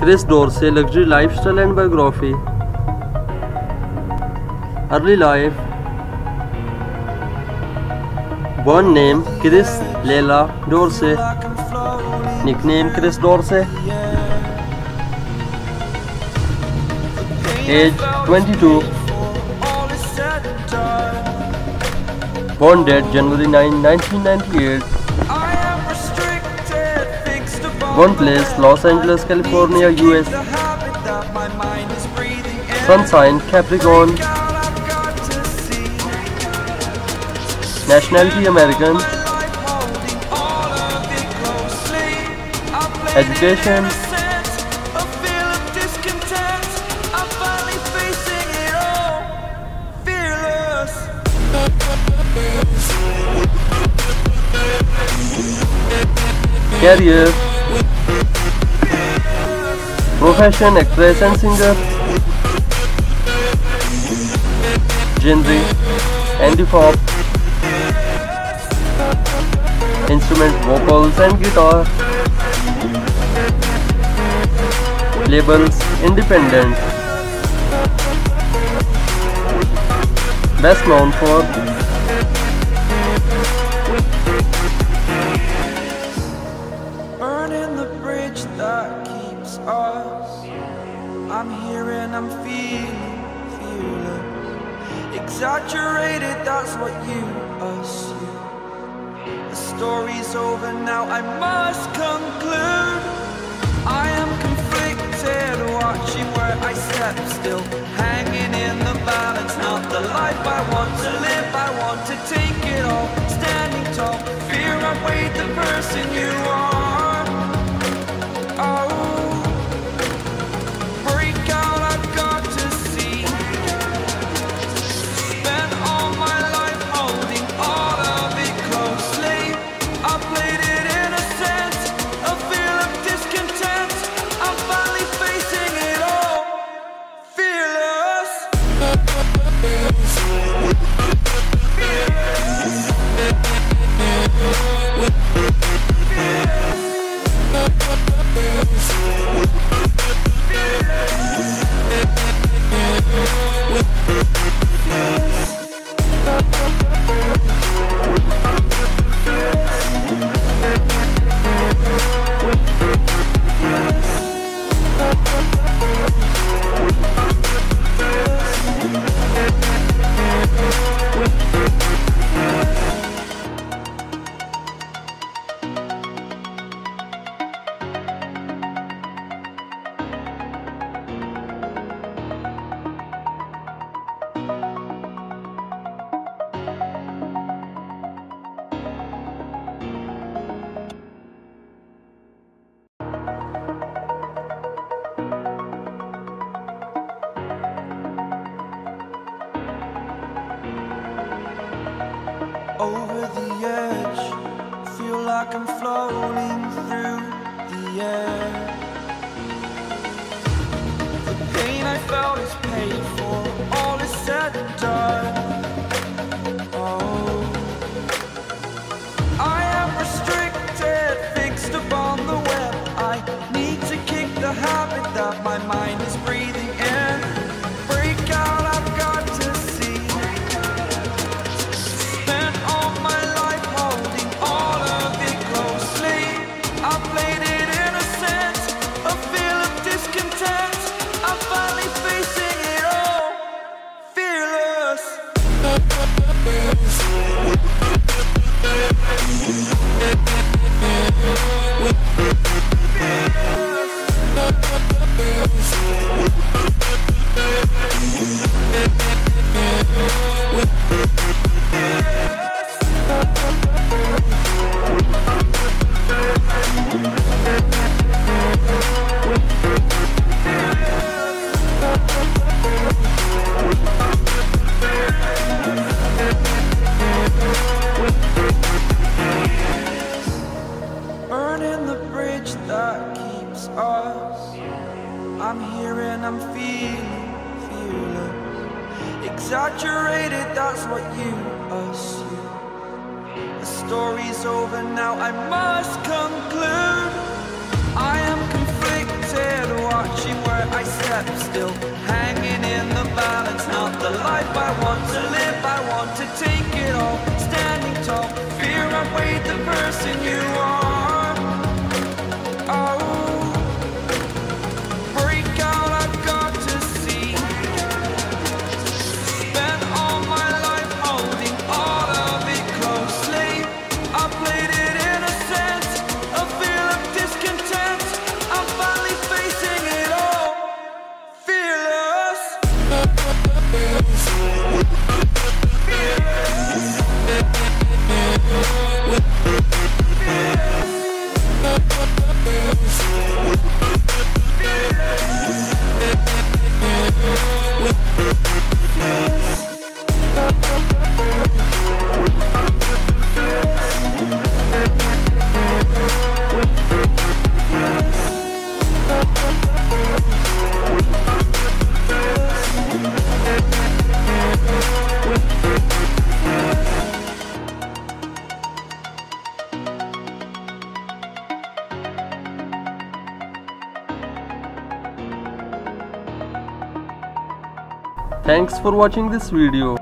Chris Dorsey, luxury lifestyle and biography. Early life. Born name Chris Leila Dorsey. Nickname Chris Dorsey. Age 22. Born date January 9, 1998. Born place Los Angeles, California, US. Sun sign Capricorn. Nationality American. Education. Career. Profession actress and singer. Genre indie pop. Instrument vocals and guitar. Labels independent. Best known for burning the bridge that keeps us. I'm here and I'm feeling exaggerated, that's what you assume. The story's over now, I must conclude. I am conflicted, watching where I step still, hanging in the balance. Not the life I want to live, I want to take it all. Standing tall, fear I weighed the person you are. Oh, break out, I've got to see. Spent all my life holding all of it closely. I played it innocent, a feel of discontent. I'm finally facing it all, fearless. Over the edge, feel like I'm floating through the air. The pain I felt is paid for, all is said and done. Oh, I am restricted, fixed upon the web. I need to kick the habit that my mind is breathing in. Break out, I've got to see. Burning the bridge that keeps us. I'm here and I'm feeling exaggerated, that's what you assume. The story's over now, I must conclude. I am conflicted, I step still, hanging in the balance. Not the life I want to live, I want to take it all. Standing tall, fear I've weighed the person you are. Oh, break out, I've got to see. Spent all my life holding all of it closely. I played it innocent, a feel of discontent. I'm finally facing it all, fearless. Thanks for watching this video.